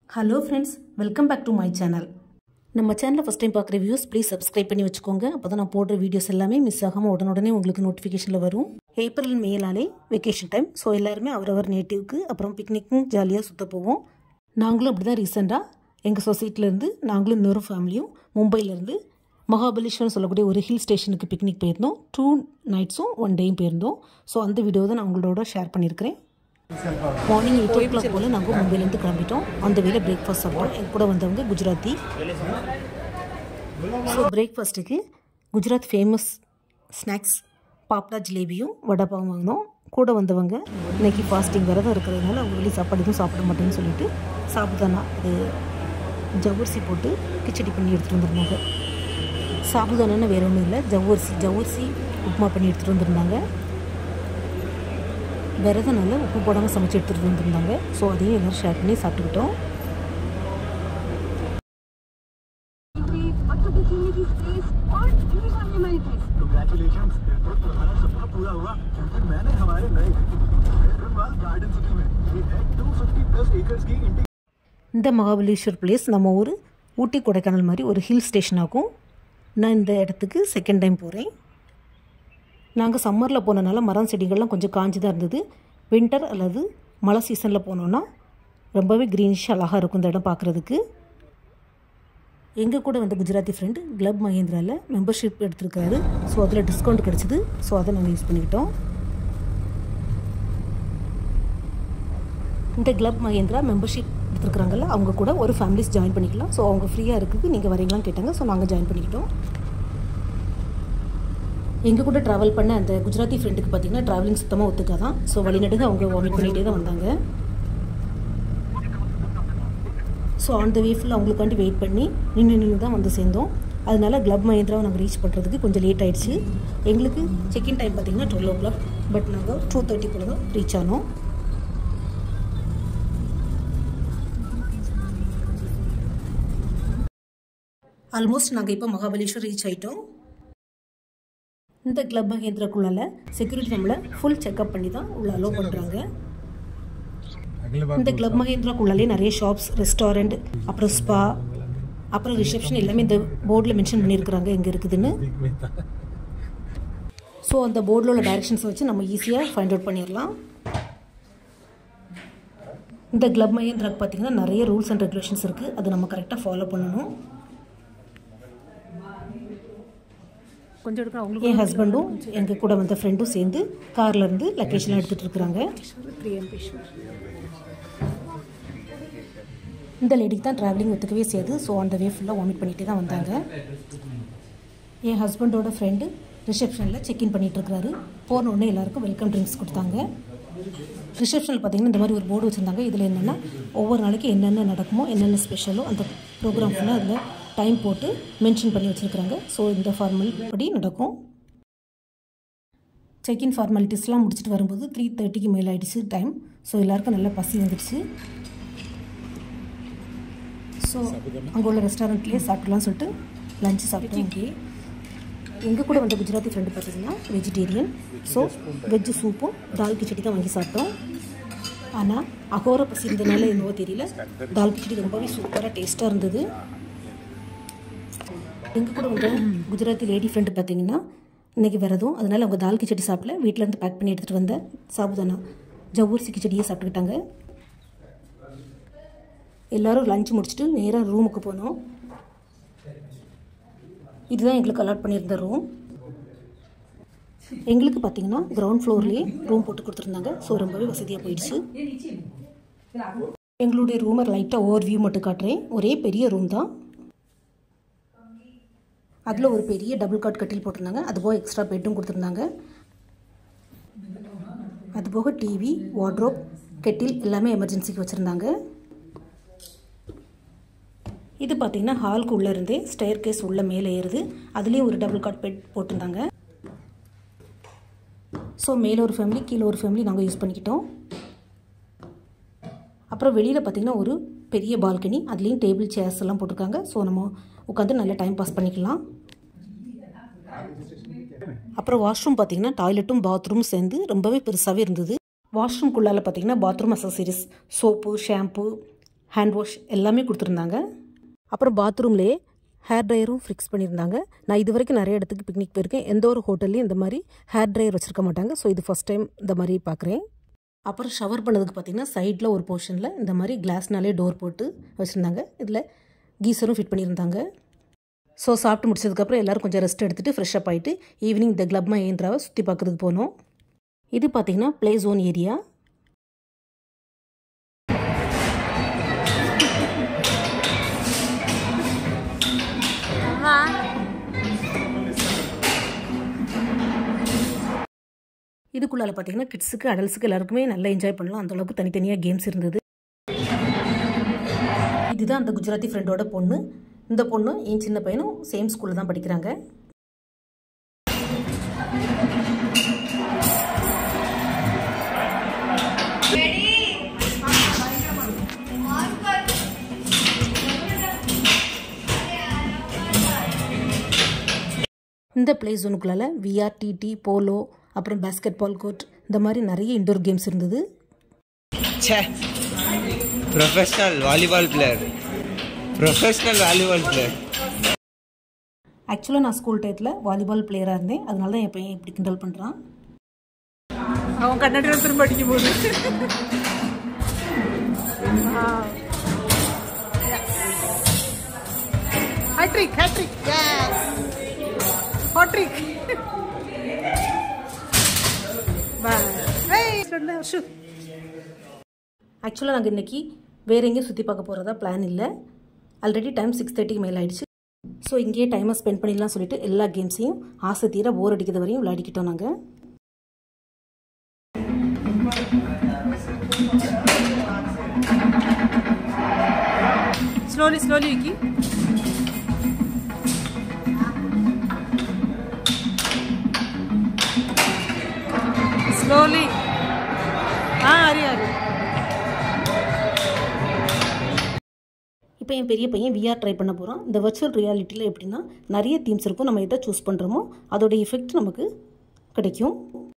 Hello friends, welcome back to my channel. நம்ம சேனலை first time பார்க்குற வியூஸ் ப்ளீஸ் சப்ஸ்கிரைப் பண்ணி வச்சுக்கோங்க. அப்போ தான் நான் போடுற வீடியோஸ் எல்லாமே மிஸ் ஆகாமல் உடனே உங்களுக்கு நோட்டிஃபிகேஷனில் வரும். ஏப்ரல் மேலாலே வெக்கேஷன் டைம். ஸோ எல்லாருமே அவரவர் நேட்டிவ்க்கு அப்புறம் பிக்னிக்கும் ஜாலியாக சுற்ற போவோம். நாங்களும் அப்படி தான் ரீசெண்டாக எங்கள் சொசைட்டிலேருந்து நாங்களும் இன்னொரு ஃபேமிலியும் மும்பையிலேருந்து மகாபலேஸ்வரம் சொல்லக்கூடிய ஒரு ஹில் ஸ்டேஷனுக்கு பிக்னிக் போயிருந்தோம். 2 நைட்ஸும் 1 டேயும் போயிருந்தோம். ஸோ அந்த வீடியோ தான் நான் உங்களோட ஷேர் பண்ணியிருக்கிறேன். மார்னிங் 8 o'clock போல் நாங்கள் மும்பையிலேருந்து கிளம்பிட்டோம். அந்த வேலை பிரேக்ஃபாஸ்ட் சாப்பிட்டோம். என் கூட வந்தவங்க குஜராத்தி. ஸோ பிரேக்ஃபாஸ்ட்டுக்கு குஜராத் ஃபேமஸ் ஸ்நாக்ஸ் பாப்டா ஜிலேபியும் வடைப்பாவும் வாங்கினோம். கூட வந்தவங்க இன்றைக்கி ஃபாஸ்டிங் விரதம் இருக்கிறதுனால அவங்க வெளியே சாப்பாடு எதுவும் சாப்பிட மாட்டேன்னு சொல்லிட்டு சாப்பிட்டானா அது ஜவ்வரிசி போட்டு கிச்சடி பண்ணி எடுத்துகிட்டு வந்துருந்தாங்க. சாப்பிடுதானு வேறு ஒன்றும் இல்லை, ஜவ்வரிசி உப்புமா பண்ணி எடுத்துகிட்டு வந்துருந்தாங்க. விரதனால உப்பு போடாமல் சமைச்சு எடுத்துகிட்டு வந்துருந்தாங்க. ஸோ அதையும் எல்லோரும் ஷேர் பண்ணி சாப்பிட்டுக்கிட்டோம். இந்த மகாபலேஸ்வர் பிளேஸ் நம்ம ஊர் ஊட்டி கொடைக்கானல் மாதிரி ஒரு ஹில் ஸ்டேஷனாகும். நான் இந்த இடத்துக்கு செகண்ட் டைம் போகிறேன். நாங்கள் சம்மரில் போனனால மரம் செடிகள்லாம் கொஞ்சம் காஞ்சி தான் இருந்தது. வின்டர் அல்லது மழை சீசனில் போனோன்னா ரொம்பவே க்ரீனிஷ் அழகாக இருக்கும் இந்த இடம் பார்க்குறதுக்கு. எங்கள் கூட வந்த குஜராத்தி ஃப்ரெண்டு கிளப் மஹேந்திராவில் மெம்பர்ஷிப் எடுத்துருக்காரு. ஸோ அதில் டிஸ்கவுண்ட் கிடச்சிது. ஸோ அதை நாங்கள் யூஸ் பண்ணிக்கிட்டோம். இந்த கிளப் மஹேந்திரா மெம்பர்ஷிப் எடுத்துருக்குறாங்கல்ல, அவங்க கூட ஒரு ஃபேமிலிஸ் ஜாயின் பண்ணிக்கலாம். ஸோ அவங்க ஃப்ரீயாக இருக்குது, நீங்கள் வரீங்களான்னு கேட்டாங்க. ஸோ நாங்கள் ஜாயின் பண்ணிக்கிட்டோம். எங்கள் கூட ட்ராவல் பண்ண அந்த குஜராத்தி ஃப்ரெண்டுக்கு பார்த்திங்கன்னா ட்ராவலிங் சுத்தமாக ஒத்துக்காதான். ஸோ வழிநடுங்க அவங்க வாமிட் பண்ணிகிட்டே தான் வந்தாங்க. ஸோ ஆன் த வே ஃபுல்லாக அவங்களுக்காண்டி வெயிட் பண்ணி நின்று தான் வந்து சேர்ந்தோம். அதனால கிளப் மஹேந்திராவை நாங்கள் ரீச் பண்ணுறதுக்கு கொஞ்சம் லேட் ஆகிடுச்சு. எங்களுக்கு செக்இன் டைம் பார்த்திங்கன்னா 12 o'clock. பட் நாங்கள் 2:30 போல தான் ரீச் ஆனோம். ஆல்மோஸ்ட் நாங்கள் இப்போ மகாபலேஸ்வர் ரீச் ஆகிட்டோம். இந்த கிளப் மஹேந்திராக்குள்ளால செக்யூரிட்டி நம்மளை ஃபுல் செக்அப் பண்ணி தான் உள்ள அலோவ் பண்ணுறாங்க. இந்த கிளப் மஹேந்திராக்குள்ளாலே நிறைய ஷாப்ஸ், ரெஸ்டாரண்ட், அப்புறம் ஸ்பா, அப்புறம் ரிசப்ஷன் எல்லாமே இந்த போர்டில் மென்ஷன் பண்ணியிருக்கிறாங்க எங்கே இருக்குதுன்னு. ஸோ அந்த போர்டில் உள்ள டைரக்ஷன்ஸை வச்சு நம்ம ஈஸியாக ஃபைண்ட் அவுட் பண்ணிடலாம். இந்த கிளப் மஹேந்திராக்கு பார்த்திங்கன்னா நிறைய ரூல்ஸ் அண்ட் ரெகுலேஷன்ஸ் இருக்குது. அதை நம்ம கரெக்டாக ஃபாலோ பண்ணணும். என் ஹஸ்பண்டும் எங்கள் கூட வந்த ஃப்ரெண்டும் சேர்ந்து கார்லேருந்து லொக்கேஷன்லாம் எடுத்துகிட்டு இருக்கிறாங்க. இந்த லேடிக்கு தான் ட்ராவலிங் ஒத்துக்கவே செய்யாது. ஸோ அந்த வே ஃபுல்லாக வாமிட் பண்ணிகிட்டே தான் வந்தாங்க. என் ஹஸ்பண்டோட ஃப்ரெண்டு ரிசப்ஷனில் செக்இன் பண்ணிகிட்ருக்கிறாரு. போனோடனே எல்லாருக்கும் வெல்கம் ட்ரிங்க்ஸ் கொடுத்தாங்க. ரிசப்ஷனில் பார்த்திங்கன்னா இந்த மாதிரி ஒரு போர்டு வச்சுருந்தாங்க. இதில் என்னென்னா ஒவ்வொரு நாளைக்கு என்னென்ன நடக்குமோ, என்னென்ன ஸ்பெஷலோ அந்த ப்ரோக்ராம் ஃபுல்லாக அதில் டைம் போட்டு மென்ஷன் பண்ணி வச்சுருக்குறாங்க. ஸோ இந்த ஃபார்மல் படி நடக்கும். செக்இன் ஃபார்மாலிட்டிஸ்லாம் முடிச்சுட்டு வரும்போது 3:30க்கு மேலே ஆகிடுச்சு டைம். ஸோ எல்லாருக்கும் நல்லா பசி வந்துடுச்சு. ஸோ அங்கே உள்ள ரெஸ்டாரண்ட்லேயே சாப்பிட்லான்னு சொல்லிட்டு லஞ்சு சாப்பிட்டோம். இங்கே எங்கள் கூட வந்த குஜராத்தி ஃப்ரெண்டு பார்த்திங்கன்னா வெஜிடேரியன். ஸோ வெஜ்ஜு சூப்பும் தால் கிச்சடி தான் வாங்கி சாப்பிட்டோம். ஆனால் அகோர பசி இருந்ததுனால என்னவோ தெரியல, தால் கிச்சடி ரொம்பவே சூப்பராக டேஸ்ட்டாக இருந்தது. எங்கள் கூட வந்த குஜராத்தி லேடி ஃப்ரெண்டு பார்த்திங்கன்னா இன்றைக்கி விரதம், அதனால் அவங்க தால் கிச்சடி சாப்பிடல, வீட்டிலேருந்து பேக் பண்ணி எடுத்துகிட்டு வந்த சாபுதானா ஜவ்வரிசி கிச்சடியே சாப்பிட்டுக்கிட்டாங்க. எல்லோரும் லஞ்ச் முடிச்சுட்டு நேராக ரூமுக்கு போனோம். இதுதான் எங்களுக்கு அலாட் பண்ணியிருந்த ரூம். எங்களுக்கு பார்த்திங்கன்னா கிரவுண்ட் ஃப்ளோர்லேயே ரூம் போட்டு கொடுத்துருந்தாங்க. ஸோ ரொம்பவே வசதியாக போயிடுச்சு. எங்களுடைய ரூமை லைட்டாக ஓவர் வியூ மட்டும் காட்டுறேன். ஒரே பெரிய ரூம் தான். அதில் ஒரு பெரிய டபுள் காட் கட்டில் போட்டிருந்தாங்க. அதுபோக எக்ஸ்ட்ரா பெட்டும் கொடுத்துருந்தாங்க. அதுபோக டிவி, வார்ட்ரோப், கெட்டில் எல்லாமே எமர்ஜென்சிக்கு வச்சுருந்தாங்க. இது பார்த்திங்கன்னா ஹாலுக்கு உள்ளே இருந்தே ஸ்டேர் கேஸ் உள்ள மேலே ஏறுது. அதுலேயும் ஒரு டபுள் காட் பெட் போட்டிருந்தாங்க. ஸோ மேலே ஒரு ஃபேமிலி, கீழே ஒரு ஃபேமிலி நாங்கள் யூஸ் பண்ணிக்கிட்டோம். அப்புறம் வெளியில் பார்த்திங்கன்னா ஒரு பெரிய பால்கனி, அதுலேயும் டேபிள் சேர்ஸ் எல்லாம் போட்டிருக்காங்க. ஸோ நம்ம உட்காந்து நல்லா டைம் பாஸ் பண்ணிக்கலாம். அப்புறம் வாஷ்ரூம் பார்த்திங்கன்னா டாய்லெட்டும் பாத்ரூம் சேர்ந்து ரொம்பவே பெருசாகவே இருந்தது. வாஷ்ரூம்குள்ளால் பார்த்திங்கன்னா bathroom accessories, soap, shampoo, hand wash எல்லாமே கொடுத்துருந்தாங்க. அப்புறம் பாத்ரூம்லேயே ஹேர் ட்ரையரும் ஃபிக்ஸ் பண்ணியிருந்தாங்க. நான் இது வரைக்கும் நிறைய இடத்துக்கு பிக்னிக் போயிருக்கேன். எந்த ஒரு ஹோட்டல்லையும் இந்த மாதிரி ஹேர் ட்ரையர் வச்சுருக்க மாட்டாங்க. ஸோ இது ஃபஸ்ட் டைம் இந்த மாதிரி பார்க்குறேன். அப்புறம் ஷவர் பண்ணதுக்கு பார்த்திங்கன்னா சைடில் ஒரு போர்ஷனில் இந்த மாதிரி கிளாஸ்னாலே டோர் போட்டு வச்சுருந்தாங்க. இதில் கீசரும் ஃபிட் பண்ணியிருந்தாங்க. ஸோ சாப்பிட்டு முடிச்சதுக்கப்புறம் எல்லோரும் கொஞ்சம் ரெஸ்ட் எடுத்துகிட்டு ஃப்ரெஷ்ஷப் ஆகிட்டு ஈவினிங் இந்த கிளப் மஹேந்திராவை சுற்றி பார்க்குறதுக்கு போனோம். இது பார்த்திங்கன்னா ப்ளே ஜோன் ஏரியா. இதுக்குள்ளால பார்த்தீங்கன்னா கிட்ஸுக்கு அடல்ட்ஸுக்கு எல்லாருக்குமே நல்லா என்ஜாய் பண்ணலாம். அந்தளவுக்கு தனித்தனியாக கேம்ஸ் இருந்தது. இதுதான் அந்த குஜராத்தி ஃப்ரெண்டோட பொண்ணு. இந்த பொண்ணு என் சின்ன பையனும் சேம் ஸ்கூலில் தான் படிக்கிறாங்க. இந்த ப்ளே ஜோனுக்குள்ளால விஆர், டிடி, போலோ, அப்புறம் பேஸ்கெட் பால் கோர்ட், இந்த மாதிரி நிறைய இன்டோர் கேம்ஸ் இருந்தது. Professional volleyball player. ஆக்சுவலாக நான் ஸ்கூல் டயத்தில் வாலிபால் பிளேயராக இருந்தேன். அதனால தான் என் பையன் இப்படி கிண்டல் பண்ணுறான். அவன் கண்ணாடியில் திரும்ப அடிக்கும் போது ஹேட்ரிக் ஹேட்ரிக் ஹாட்ரிக். ஆக்சுவலாக நாங்கள் இன்றைக்கி வேறு எங்கேயும் சுற்றி பார்க்க போகிறதா பிளான் இல்லை. ஆல்ரெடி டைம் 6:30க்கு மேலே ஆகிடுச்சு. ஸோ இங்கேயே டைமை ஸ்பெண்ட் பண்ணிடலாம் சொல்லிட்டு எல்லா கேம்ஸையும் ஆசை தீர போர் அடிக்கிறது வரையும் விளையாடிக்கிட்டோம் நாங்கள். Slowly slowly Vicky. Slowly. Hari Hari. இப்போ என் பெரிய பையன் விஆர் ட்ரை பண்ண போகிறோம். இந்த வர்ச்சுவல் ரியாலிட்டியில் எப்படின்னா நிறைய தீம்ஸ் இருக்கும். நம்ம எதை சூஸ் பண்ணுறோமோ அதோட எஃபெக்ட் நமக்கு கிடைக்கும்.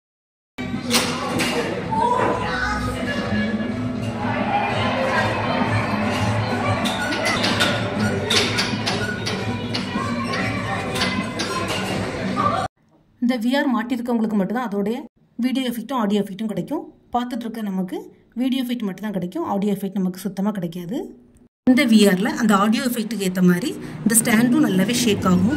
இந்த விஆர் மாட்டியிருக்கவங்களுக்கு மட்டும்தான் அதோடைய வீடியோ எஃபெக்ட்டும் ஆடியோ எஃபெக்ட்டும் கிடைக்கும். பார்த்துட்டு இருக்க நமக்கு வீடியோ எஃபெக்ட் மட்டும் தான் கிடைக்கும். ஆடியோ எஃபெக்ட் நமக்கு சுத்தமாக கிடைக்காது. இந்த விஆரில் அந்த ஆடியோ எஃபெக்ட்டுக்கு ஏற்ற மாதிரி இந்த ஸ்டாண்டும் நல்லாவே ஷேக் ஆகும்.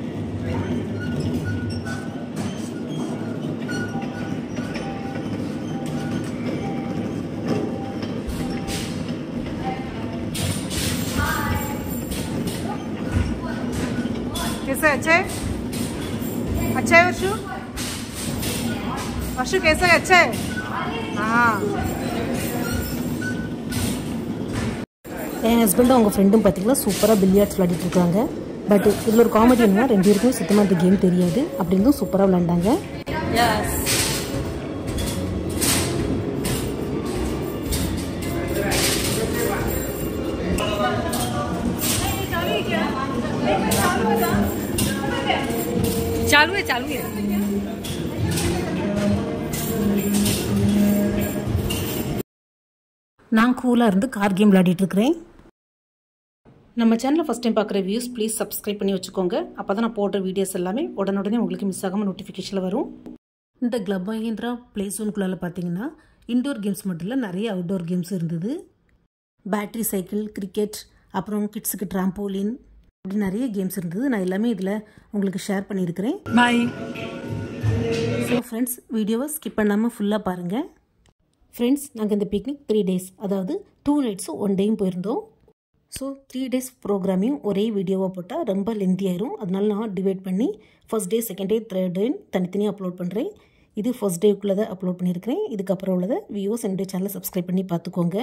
कैसा अच्छा है? अच्छा है वर्षु? वर्षु कैसा है? अच्छा है? हाँ. என் ஹஸ்பண்டும் அவங்க ஃப்ரெண்டும் பார்த்தீங்கன்னா சூப்பராக பில்லியார்ட்ஸ் விளையாடிட்டு இருக்காங்க. பட் இதில் ஒரு காமெடி என்னன்னா 2 பேருக்குமே சுத்தமாக இந்த கேம் தெரியாது. அப்படி இருந்தும் சூப்பராக விளையாண்டாங்க. चालू है चालू है. நான் கூலாக இருந்து கார் கேம் விளையாடிட்டு இருக்கிறேன். நம்ம சேனலை ஃபஸ்ட் டைம் பார்க்குற வியூஸ் ப்ளீஸ் சப்ஸ்கிரைப் பண்ணி வச்சுக்கோங்க. அப்போ தான் நான் போடுற வீடியோஸ் எல்லாமே உடனுடனே உங்களுக்கு மிஸ் ஆகாமல் நோட்டிஃபிகேஷனில் வரும். இந்த கிளப் மஹேந்திரா ப்ளே ஜோனுக்குள்ளால பார்த்தீங்கன்னா இன்டோர் கேம்ஸ் மட்டும் இல்லை, நிறைய அவுட்டோர் கேம்ஸ் இருந்தது. பேட்ரி சைக்கிள், கிரிக்கெட், அப்புறம் கிட்ஸுக்கு ட்ராம்போலின், அப்படி நிறைய கேம்ஸ் இருந்தது. நான் எல்லாமே இதில் உங்களுக்கு ஷேர் பண்ணியிருக்கிறேன். பாய். ஸோ ஃப்ரெண்ட்ஸ், வீடியோவை ஸ்கிப் பண்ணாமல் ஃபுல்லாக பாருங்கள். ஃப்ரெண்ட்ஸ், நாங்கள் இந்த பிக்னிக் 3 days, அதாவது 2 nights 1 day போயிருந்தோம். ஸோ 3 days ப்ரோக்ராமையும் ஒரே வீடியோவாக போட்டால் ரொம்ப லென்த்தி ஆயிரும். அதனால நான் டிவைட் பண்ணி first day, second day, third day தனித்தனியாக அப்லோட் பண்ணுறேன். இது ஃபர்ஸ்ட் டேக்குள்ளதை அப்லோட் பண்ணியிருக்கிறேன். இதுக்கப்புறம் உள்ளதை வியூஸ் என்னுடைய சேனலை சப்ஸ்கிரைப் பண்ணி பார்த்துக்கோங்க.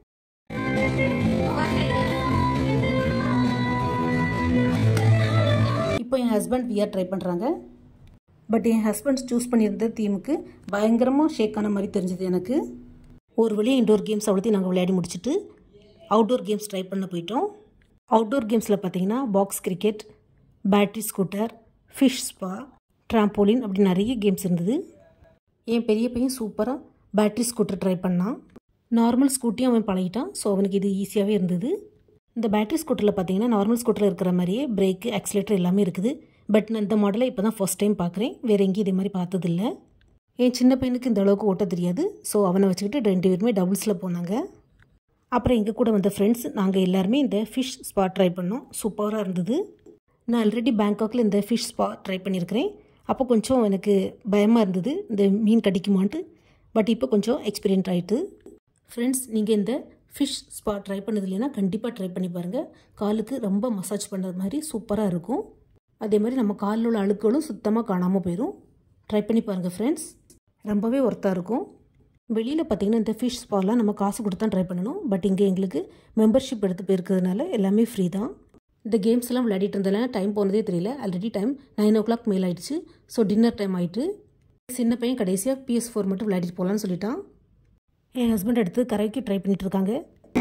இப்போ என் ஹஸ்பண்ட் விஆர் ட்ரை பண்ணுறாங்க. பட் என் ஹஸ்பண்ட் சூஸ் பண்ணியிருந்த தீமுக்கு பயங்கரமாக ஷேக் ஆன மாதிரி தெரிஞ்சது எனக்கு. ஒரு வழியாக இன்டோர் கேம்ஸ் அவ்வளோத்தையும் நாங்கள் விளையாடி முடிச்சுட்டு அவுட்டோர் கேம்ஸ் ட்ரை பண்ண போயிட்டோம். அவுட்டோர் கேம்ஸில் பார்த்தீங்கன்னா box cricket, battery scooter, fish spa, trampoline, அப்படி நிறைய கேம்ஸ் இருந்தது. என் பெரிய பையன் சூப்பராக பேட்டரி ஸ்கூட்டர் ட்ரை பண்ணான். நார்மல் ஸ்கூட்டியும் அவன் பழகிட்டான். ஸோ அவனுக்கு இது ஈஸியாகவே இருந்தது. இந்த பேட்டரி ஸ்கூட்டரில் பார்த்தீங்கன்னா நார்மல் ஸ்கூட்டரில் இருக்கிற மாதிரியே பிரேக்கு, ஆக்சிலேட்டர் எல்லாமே இருக்குது. பட் நான் இந்த மாடலை இப்போ தான் ஃபர்ஸ்ட் டைம் பார்க்குறேன். வேறு எங்கேயும் இதே மாதிரி பார்த்ததில்ல. என் சின்ன பையனுக்கு இந்த அளவுக்கு ஓட்ட தெரியாது. ஸோ அவனை வச்சுக்கிட்டு 2 பேருமே டபுள்ஸில் போனாங்க. அப்புறம் எங்கள் கூட வந்த ஃப்ரெண்ட்ஸ் நாங்கள் எல்லாருமே இந்த ஃபிஷ் ஸ்பா ட்ரை பண்ணோம். சூப்பராக இருந்தது. நான் ஆல்ரெடி பேங்காக்கில் இந்த ஃபிஷ் ஸ்பா ட்ரை பண்ணியிருக்கிறேன். அப்போ கொஞ்சம் எனக்கு பயமாக இருந்தது இந்த மீன் கடிக்குமான்ட்டு. பட் இப்போ கொஞ்சம் எக்ஸ்பீரியன்ஸ் ஆகிட்டு. ஃப்ரெண்ட்ஸ், நீங்கள் இந்த ஃபிஷ் ஸ்பா ட்ரை பண்ணது இல்லைன்னா கண்டிப்பாக ட்ரை பண்ணி பாருங்கள். காலுக்கு ரொம்ப மசாஜ் பண்ணுறது மாதிரி சூப்பராக இருக்கும். அதே மாதிரி நம்ம காலில் உள்ள அழுக்குகளும் சுத்தமாக காணாமல் போயிடும். ட்ரை பண்ணி பாருங்கள் ஃப்ரெண்ட்ஸ், ரொம்பவே ஒர்த்தாக இருக்கும். வெளியில் பார்த்திங்கன்னா இந்த ஃபிஷ் ஸ்பாலாம் நம்ம காசு கொடுத்து தான் ட்ரை பண்ணணும். பட் இங்கே எங்களுக்கு மெம்பர்ஷிப் எடுத்து போயிருக்கிறதுனால எல்லாமே ஃப்ரீ தான். இந்த கேம்ஸ் எல்லாம் விளையாடிட்டு இருந்ததுனால டைம் போனதே தெரியல. ஆல்ரெடி டைம் 9 o'clock மேலே ஆயிடுச்சு. ஸோ டின்னர் டைம் ஆகிட்டு சின்ன பையன் கடைசியாக PS4 மட்டும் விளையாடிட்டு போகலான்னு சொல்லிட்டான். என் ஹஸ்பண்ட் எடுத்து கரைக்கு ட்ரை பண்ணிட்டு இருக்காங்க.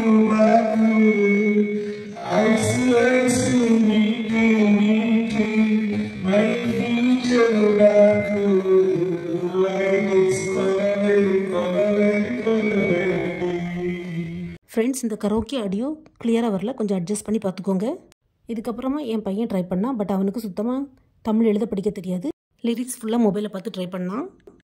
ஃப்ரெண்ட்ஸ், இந்த கரோக்கி ஆடியோ கிளியராக வரல, கொஞ்சம் அட்ஜஸ்ட் பண்ணி பார்த்துக்கோங்க. இதுக்கப்புறமா என் பையன் ட்ரை பண்ணான். பட் அவனுக்கு சுத்தமாக தமிழ் எழுத படிக்க தெரியாது. லிரிக்ஸ் ஃபுல்லாக மொபைலை பார்த்து ட்ரை பண்ணான்.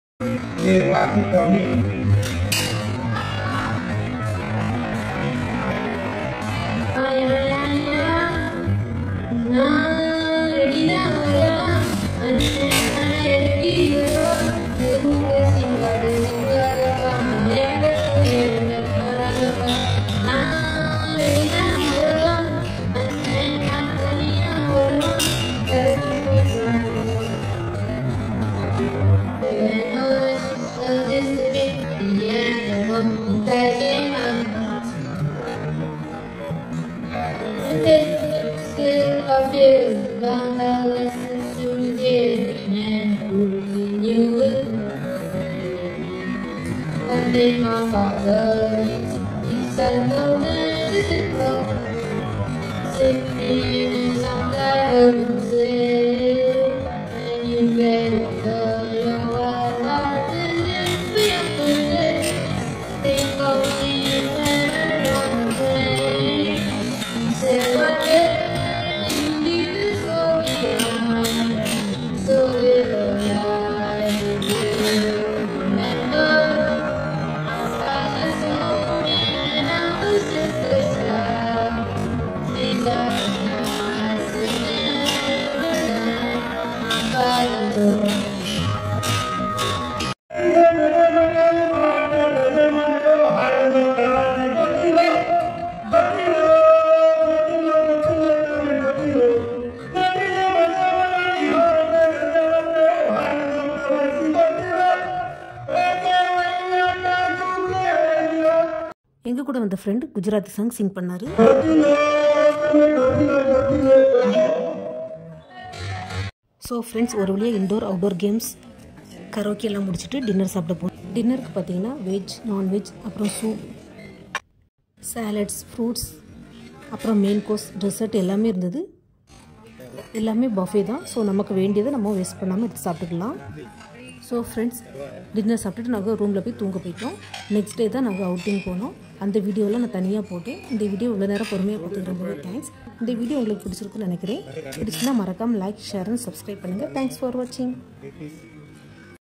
எங்கள் கூட வந்த ஃப்ரெண்டு குஜராத்தி சாங் சிங் பண்ணார். ஸோ ஃப்ரெண்ட்ஸ், ஒரு வழியாக இன்டோர் அவுட்டோர் கேம்ஸ் கரோக்கி எல்லாம் முடிச்சுட்டு டின்னர் சாப்பிட போனோம். டின்னருக்கு பார்த்தீங்கன்னா வெஜ், நான்வெஜ், அப்புறம் சூப், சாலட்ஸ், ஃப்ரூட்ஸ், அப்புறம் மெயின் கோர்ஸ், டெசர்ட் எல்லாமே இருந்தது. எல்லாமே பஃபே தான். ஸோ நமக்கு வேண்டியதை நம்ம வேஸ்ட் பண்ணாமல் எடுத்து சாப்பிட்டுக்கலாம். ஸோ ஃப்ரெண்ட்ஸ், டின்னர் சாப்பிட்டுட்டு நாங்கள் ரூமில் போய் தூங்க போயிட்டோம். நெக்ஸ்ட் டே தான் நாங்கள் அவுட்டிங் போனோம். அந்த வீடியோலாம் நான் தனியாக போட்டேன். இந்த வீடியோ இவ்வளோ நேரம் பொறுமையாக பார்த்துட்டு ரொம்பவே தேங்க்ஸ். இந்த வீடியோ உங்களுக்கு பிடிச்சிருக்குன்னு நினைக்கிறேன். பிடிச்சிருந்தா மறக்காமல் லைக், ஷேர் அண்ட் சப்ஸ்கிரைப் பண்ணுங்கள். தேங்க்ஸ் ஃபார் வாட்சிங்.